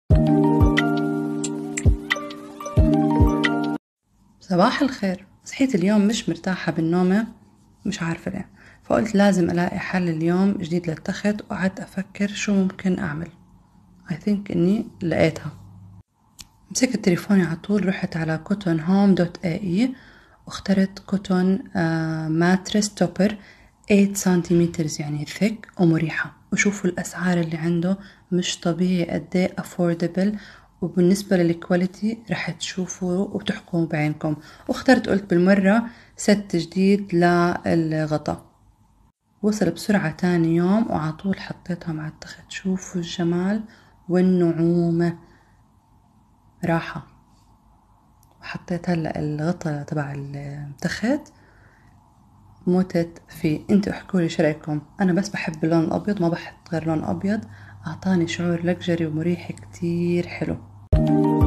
صباح الخير. صحيت اليوم مش مرتاحة بالنومة، مش عارفة ليه، فقلت لازم ألاقي حل اليوم جديد للتخت، وقعدت أفكر شو ممكن أعمل. I think إني لقيتها. مسكت تليفوني على طول، رحت على cottonhome.ae واخترت كوتون ماتريس توبر 8 سنتيمتر، يعني ثيك ومريحة. وشوفوا الأسعار اللي عنده، مش طبيعي قديه affordable، وبالنسبة للكواليتي رح تشوفوا وبتحكموا بعينكم. واخترت قلت بالمرة ست جديد للغطاء. وصل بسرعة تاني يوم وعطول حطيتها مع التخت. شوفوا الجمال والنعومة، راحة. وحطيت هلا الغطا تبع التخت، موتت فيه. انتوا احكولي شو رايكم؟ انا بس بحب اللون الابيض، ما بحط غير لون ابيض. اعطاني شعور لكجري ومريح كتير حلو.